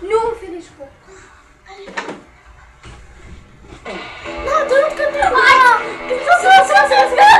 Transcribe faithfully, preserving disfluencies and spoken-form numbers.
Nu on finish school. No, don't come here. Let's go, let's go, let's go.